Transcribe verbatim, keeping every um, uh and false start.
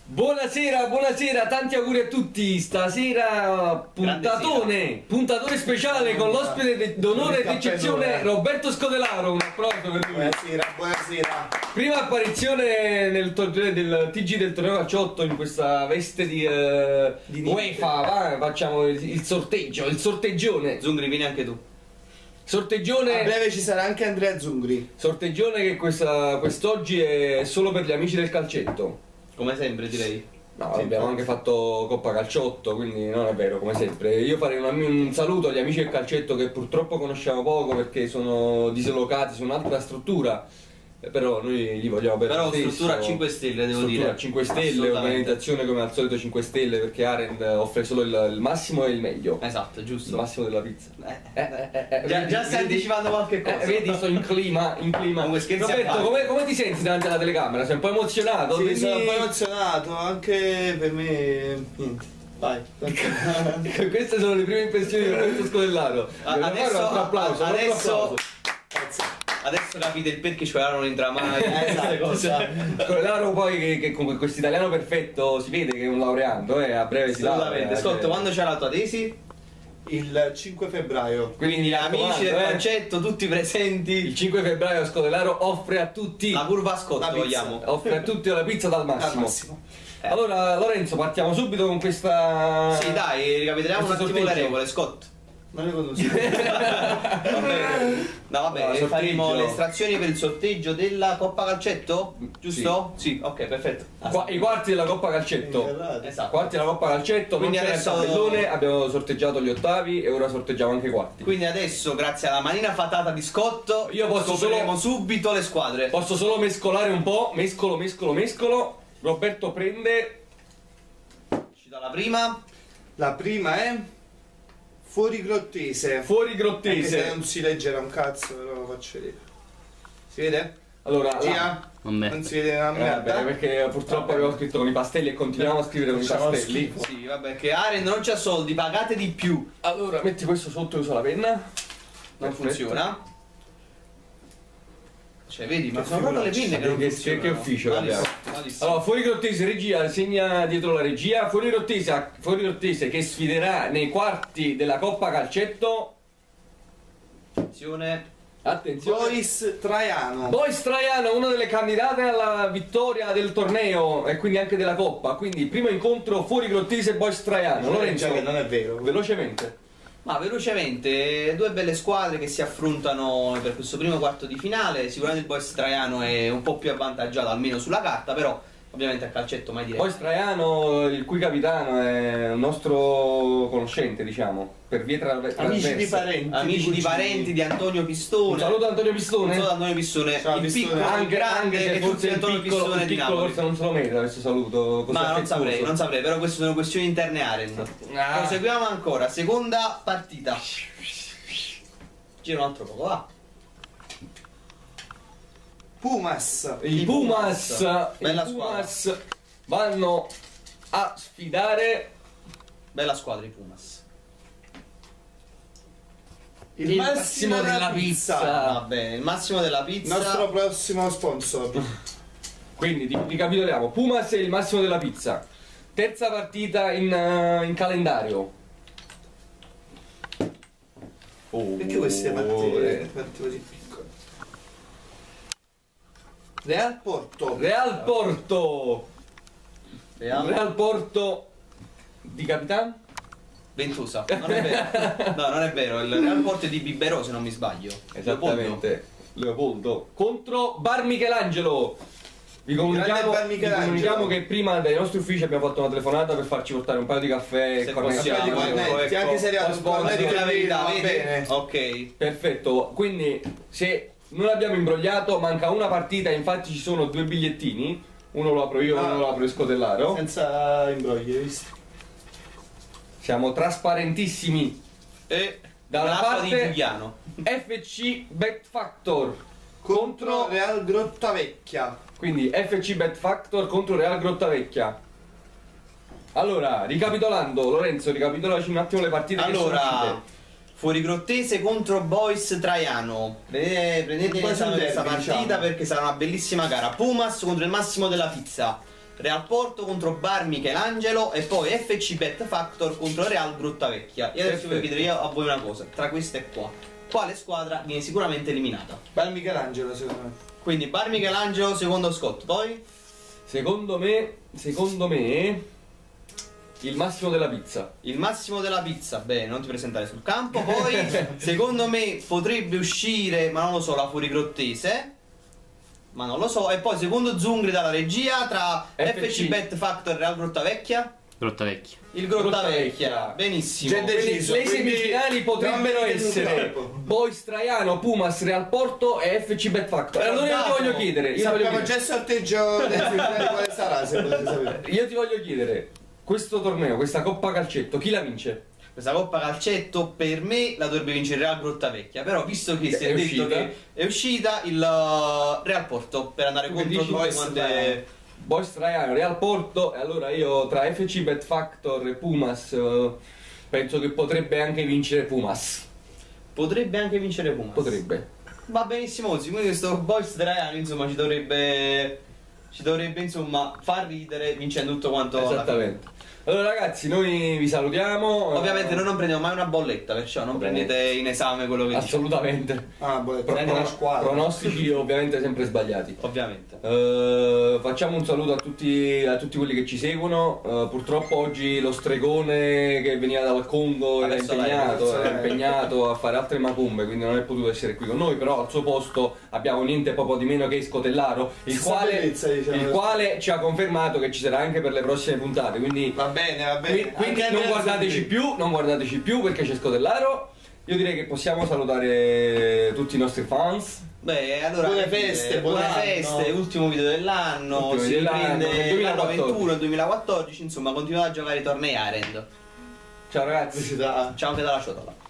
Buonasera, buonasera, tanti auguri a tutti. Stasera puntatone, puntatone speciale con l'ospite d'onore ed eccezione Roberto Scodelaro. Un applauso per lui. Buonasera, buonasera. Prima apparizione nel torneo del T G del torneo calciotto in questa veste di, uh, di UEFA. Va, facciamo il, il sorteggio, il sorteggione. Zungri, vieni anche tu. Sorteggione. A breve ci sarà anche Andrea Zungri. Sorteggione che questa, quest'oggi è solo per gli amici del calcetto. Come sempre direi. No, Sì, abbiamo anche fatto Coppa Calciotto, quindi non è vero, come sempre. Io farei un, un saluto agli amici del calcetto che purtroppo conosciamo poco perché sono dislocati su un'altra struttura. Però noi li vogliamo bene. Però stesso. struttura a cinque stelle, devo struttura dire. a cinque stelle, organizzazione come al solito cinque stelle, perché Arend offre solo il, il massimo e il meglio. Esatto, giusto. Il massimo della pizza. Eh, Eh, eh, eh, già, vedi, già stai vedi? anticipando qualche cosa. Eh, vedi, sto in clima, in clima. Come scherzi a Roberto, parte. come, come ti senti davanti alla telecamera? Sei un po' emozionato? Sì, Vedi- sono un po' emozionato, anche per me. Niente. Vai. Queste sono le prime impressioni di Roberto Scodellaro. A- Dobbiamo adesso- fare un altro applauso, un altro adesso- applauso. Adesso capite il perché ci non entra mai. Esatto, Scodellaro poi che, che con questo italiano perfetto si vede che è un laureando, eh, a breve si laurea. Assolutamente. eh, Ascolta, cioè. quando c'è la tua tesi? Il cinque febbraio. Quindi Gli amici del eh, calcetto, tutti presenti. il cinque febbraio Scodellaro offre a tutti La curva a scotto La pizza. vogliamo. offre a tutti la pizza dal Al massimo. massimo. Eh. Allora Lorenzo, partiamo subito con questa. Sì, dai, ricapitoliamo un questo attimo le sorteggio. regole, Scott. Non le conosco. Vabbè. No, vabbè, No, sorteggio. faremo le estrazioni per il sorteggio della Coppa Calcetto? Giusto? Sì, ok, perfetto. Qua- i quarti della Coppa Calcetto. Esatto. Quarti della Coppa Calcetto, Quindi non c'era adesso- il tabellone, abbiamo sorteggiato gli ottavi e ora sorteggiamo anche i quarti. Quindi adesso, grazie alla manina fatata di Scotto, Io posso scopriremo solo- subito le squadre. Posso solo mescolare un po', mescolo, mescolo, mescolo. Roberto prende. Ci dà la prima. La prima è Fuori Grottese. Fuori Anche se Grottese. non si leggerà un cazzo, però lo faccio vedere. Si vede? Allora, la- Gira? Non si vede una Eh, vabbè, merda. perché purtroppo avevo scritto con i pastelli e continuiamo a scrivere con i Facciamo pastelli. schifo. Sì, vabbè, che Aren non c'ha soldi, pagate di più. Allora, metti questo sotto e uso la penna. Non Perfetto. funziona. Cioè, vedi, ma Che sono proprio le figuraccia. pinne che non Che- che- funzionano. che ufficio che abbiamo. Malissimo, malissimo. Allora, fuori Grottese, regia, segna dietro la regia. Fuori Grottese, fuori Grottese che sfiderà nei quarti della Coppa Calcetto. Attenzione. Attenzione. Bois Traiano. Bois Traiano, una delle candidate alla vittoria del torneo e quindi anche della Coppa. Quindi primo incontro fuori Grottese Bois Traiano. Lorenzo, che non è vero. velocemente. Ma velocemente, due belle squadre che si affrontano per questo primo quarto di finale. Sicuramente il Bois Traiano è un po' più avvantaggiato, almeno sulla carta, però ovviamente a calcetto mai diretto. Bois Traiano, il cui capitano è un nostro conoscente, diciamo, per vie tra Amici di parenti. Amici di cugini. parenti di Antonio Pistone. Un saluto a Antonio Pistone. Un saluto a Antonio Pistone. Ciao, il Pistone. piccolo, il Anche, grande anche se e forse tutti il Antonio piccolo, Pistone il di piccolo Napoli. forse non se lo merita questo saluto così Ma non affettuoso. saprei, non saprei, però queste sono questioni interne Aren. Ah. Proseguiamo ancora, seconda partita. Gira un altro poco, va. Pumas. I I Pumas, Pumas. Bella i Pumas vanno a sfidare Bella squadra i Pumas. Il, il massimo, massimo della della pizza. pizza. Va bene, il massimo della Il pizza. nostro prossimo sponsor. Quindi di- ricapitoliamo, Pumas è il massimo della pizza. Terza partita in, eh, in calendario. Oh, Perché queste eh. partite, partite così piccole? Real Porto. Real Porto. Real. Real Porto di capitano? Ventosa. Non è vero. No, non è vero. Il Real Porto è di Biberò, se non mi sbaglio. Esattamente. Leopoldo contro Bar Michelangelo. Vi comunichiamo, Grande Bar vi Michelangelo. comunichiamo che prima dai nostri uffici abbiamo fatto una telefonata per farci portare un paio di caffè Se e cornetti. possiamo, di cornetti, ecco. anche se arrivato Sponsor, un cornetto Dico la verità, va vedi? bene. Ok. Perfetto, quindi se non abbiamo imbrogliato, manca una partita, infatti ci sono due bigliettini, uno lo apro io e Ah. uno lo apro il Scodellaro. Senza imbrogli, hai visto? Siamo trasparentissimi. E Dalla Nappa parte- di Giuliano. F C Bet Factor Contro contro, Real Grottavecchia. quindi F C Bet Factor contro Real Grottavecchia. Allora, ricapitolando, Lorenzo, ricapitolaci un attimo le partite che sono Allora, uscite. Fuori Grottese contro Bois Traiano. Prendete, prendete in Quasi un esame questa derby, partita diciamo. perché sarà una bellissima gara. Pumas contro il massimo della pizza. Real Porto contro Bar Michelangelo e poi F C Bet Factor contro Real Grottavecchia. E adesso voglio chiedere io a voi una cosa, tra queste qua, quale squadra viene sicuramente eliminata? Bar Michelangelo secondo me. Quindi Bar Michelangelo secondo Scott, poi? Secondo me, secondo me, il massimo della pizza. Il massimo della pizza, bene, non ti presentare sul campo. Poi, secondo me, potrebbe uscire, ma non lo so, la Fuorigrottese. Ma non lo so. E poi, secondo Zungri dalla regia, tra F C Bet Factor e Real Grottavecchia. Grottavecchia. Il Grottavecchia, Grottavecchia. benissimo. Già deciso. Le quindi semifinali potrebbero non mi essere tempo. Boys Traiano, Pumas, Real Porto e F C Bet Factor. Però Allora io ti bravo. voglio chiedere, io ti voglio Sappiamo chiedere, già il sorteggio delle semifinali quale sarà, se volete sapere. io ti voglio chiedere, questo torneo, questa Coppa Calcetto, chi la vince? Questa Coppa Calcetto per me la dovrebbe vincere Real Grottavecchia. Però visto che si è, È detto uscita. che è uscita il uh, Real Porto per andare Tu contro dici tutte Boys quante. Boys Traiano, Real Porto, e allora io tra F C Bet Factor e Pumas eh, penso che potrebbe anche vincere Pumas. Potrebbe anche vincere Pumas. Potrebbe. Va benissimo così, quindi questo Boys Traiano insomma ci dovrebbe ci dovrebbe insomma far ridere vincendo tutto quanto alla fine. Esattamente. Allora ragazzi, noi vi salutiamo. Ovviamente noi non prendiamo mai una bolletta, perciò non Ovviamente. prendete in esame quello che diciamo. Assolutamente. Ah, boh, Pro- prende la pro- squadra. pronostici ovviamente sempre sbagliati. Ovviamente. Eh, facciamo un saluto a tutti, a tutti quelli che ci seguono. Eh, purtroppo oggi lo stregone che veniva dal Congo era Adesso impegnato, l'aereo, era sì. impegnato a fare altre macumbe, quindi non è potuto essere qui con noi. Però al suo posto abbiamo niente poco di meno che Scotellaro, il Sta quale, bellezza, diciamo. il quale ci ha confermato che ci sarà anche per le prossime puntate. Quindi, Va bene, va bene. qui- quindi Anche non Andrea guardateci Zungri. più, non guardateci più perché c'è Scotellaro. Io direi che possiamo salutare tutti i nostri fans. Beh, allora Buone che dire, feste, buone buon anno. feste, ultimo video dell'anno, Ultimo si video dell'anno, riprende del l'anno duemilaquattordici. ventuno, il duemilaquattordici, insomma, continuate a giocare i tornei Arend. Ciao ragazzi. Pubblicità. Ciao anche dalla ciotola.